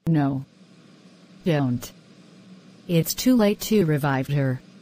No. Don't. It's too late to revive her.